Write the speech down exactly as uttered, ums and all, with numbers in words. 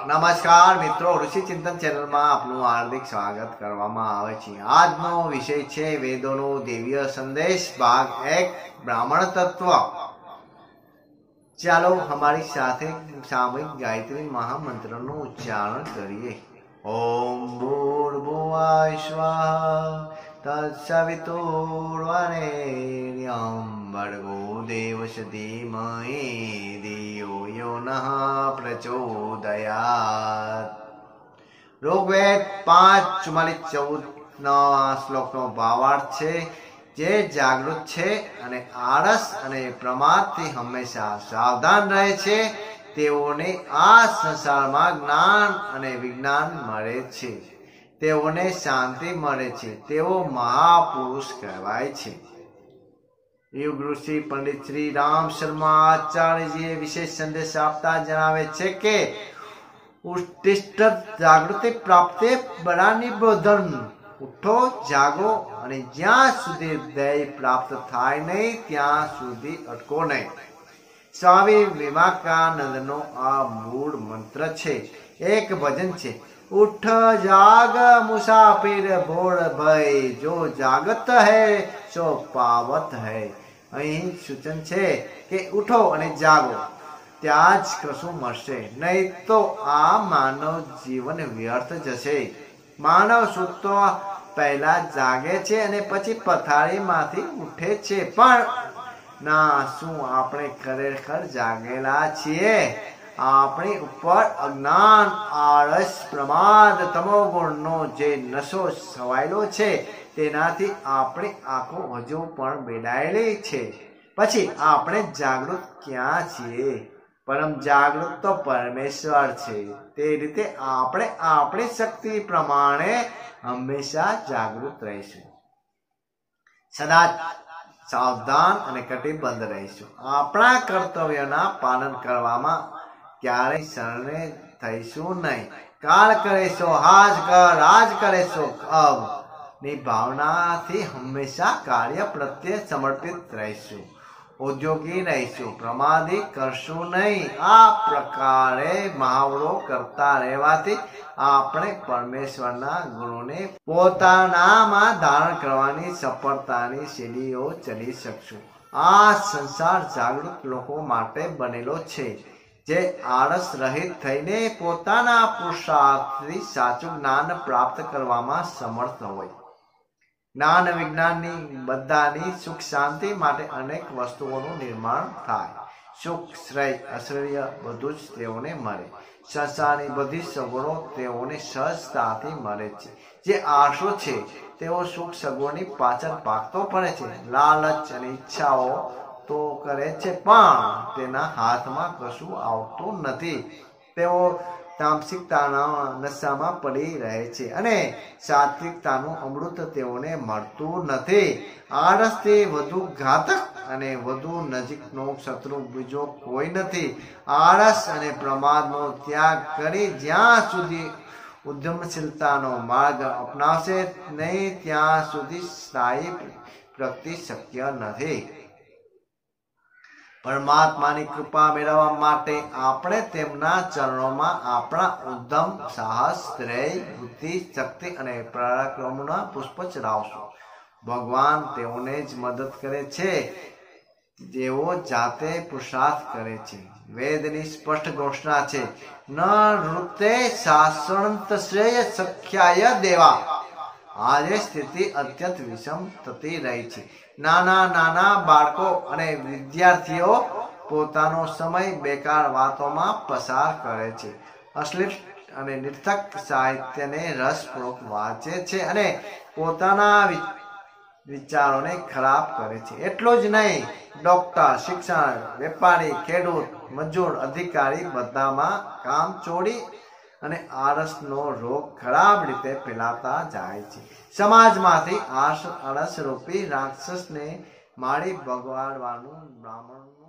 નમસ્કાર મિત્રો, ઋષિ ચિંતન ચેનલમાં આપનું હાર્દિક સ્વાગત કરવામાં આવે છે। આજનો વિષય છે વેદોનો દિવ્ય સંદેશ ભાગ એક બ્રાહ્મણ તત્વ। ચાલો हमारी સાથે સામૂહિક ગાયત્રી મહામંત્રનું ઉચ્ચારણ કરીએ। ઓમ ભૂર્ભુવઃ સ્વાહા તત્સવિતુર્વરેણ્યં ભર્ગો દેવस्य ધીમહિ ધિયો यो नः प्रचोदयात्। ऋग्वेद पांच चुम्मालीस चौदह श्लोक नो भावार्थ छे जे जागृत छे अने आळस अने प्रमादथी हमेशा सावधान रहे छे तेओने आ संसारमां ज्ञान अने विज्ञान मळे छे, तेओने शांति मळे छे, तेओ महापुरुष कहेवाय छे। युग ऋषि पंडित श्री राम शर्मा आचार्य जी विशेष संदेश आपता जणावे छे के उत्कृष्ट जागृति प्राप्ति बड़ा निबोधन। उठो जागो अने ज्यां सुधी ध्येय प्राप्त थाय नहीं त्यां सुधी अटको नहीं। स्वामी विवेकानंदनो आ मूळ मंत्र छे। एक भजन छे, उठ जाग मुसाफिर भोर भय, जो जागत है सो पावत है। અહીં સૂચન છે કે ઉઠો અને જાગો, ત્યાં જ કશું મળશે, નહીં તો આ માનવ જીવન વ્યર્થ જશે। માનવ સૂતો પહેલા જાગે છે અને પછી પથારીમાંથી ઉઠે છે, પણ ના શું આપણે ખરેખર જાગેલા છીએ? આપણી ઉપર અજ્ઞાન, આળસ, પ્રમાદ, તમોગુણનો જે નશો છવાયેલો છે તેનાથી આપણી આંખો હજુ પણ બેડાયેલી છે। પછી આપણે જાગૃત ક્યાં છીએ? પરમ જાગૃત તો પરમેશ્વર છે। તે રીતે આપણે આપણી શક્તિ પ્રમાણે હંમેશા જાગૃત રહીશું, સદા સાવધાન અને કટિબદ્ધ રહીશું। આપણા કર્તવ્યના પાલન કરવામાં ક્યારેય શરણે થઈશું નહીં। કાલ કરે સો હાજ કર, આજ કરે સો અબ ની ભાવનાથી હંમેશા કાર્ય પ્રત્યે સમર્પિત રહીશું, ઉદ્યોગી રહીશું, પ્રમાદી કરશું નહીં। આ પ્રકારે મહાવરો કરતા રહેવાથી આપણે પરમેશ્વરના ગુણોને પોતાનામાં ધારણ કરવાની સફળતાની સીડીઓ ચડી શકશું। આ સંસાર જાગૃત લોકો માટે બનેલો છે, જે આળસ રહિત થઈને પોતાના પુરુષાર્થથી સાચું જ્ઞાન પ્રાપ્ત કરવામાં સમર્થ હોય। જ્ઞાન વિજ્ઞાનની બધાની સુખ શાંતિ માટે અનેક વસ્તુઓનું નિર્માણ થાય। સુખ, શ્રેય, આશ્ચર્ય બધું જ તેઓને મળે। સંસારની બધી સગવડો તેઓને સહજતાથી મળે છે। જે આળસુ છે તેઓ સુખ સગવડની પાછળ ભાગતો પડે છે। લાલચ અને ઈચ્છાઓ તો કરે છે, પણ તેના હાથમાં કશું આવતું નથી। તેઓ તામસિકતાના નશામાં પડી રહે છે અને સાત્વિકતાનું અમૃત તેઓને મળતું નથી। આળસથી વધુ ઘાતક અને વધુ નજીકનો શત્રુ બીજો કોઈ નથી। આળસ અને પ્રમાદનો ત્યાગ કરી જ્યાં સુધી ઉદ્યમશીલતાનો માર્ગ અપનાવશે નહીં ત્યાં સુધી સ્થાયી પ્રગતિ શક્ય નથી। परमात्मानी कृपा मेळववा माटे आपणे तेमना चरणोमां आपणा उद्यम, साहस, धैर्य, बुद्धि, शक्ति अने पराक्रमना पुष्प चढ़ावशुं। भगवान तेओने ज मदद करे छे जेओ जाते पुरुषार्थ करे छे। वेदनी स्पष्ट घोषणा छे, न नृते शासनत श्रेय सख्याय देवा। આજે સ્થિતિ અત્યંત વિષમ થતી રહી છે। નાના નાના બાળકો અને વિદ્યાર્થીઓ પોતાનો સમય બેકાર વાતોમાં પસાર કરે છે, અશ્લીલ અને નિર્થક સાહિત્યને રસપૂર્વક વાંચે છે અને પોતાના વિચારોને ખરાબ કરે છે। એટલું જ નહીં, ડોક્ટર, શિક્ષણ, વેપારી, ખેડૂત, મજૂર, અધિકારી બધામાં કામ ચોરી અને આળસનો રોગ ખરાબ રીતે ફેલાતા જાય છે। સમાજમાંથી આળસ રૂપી રાક્ષસને મારી ભગાડવાનું બ્રાહ્મણનું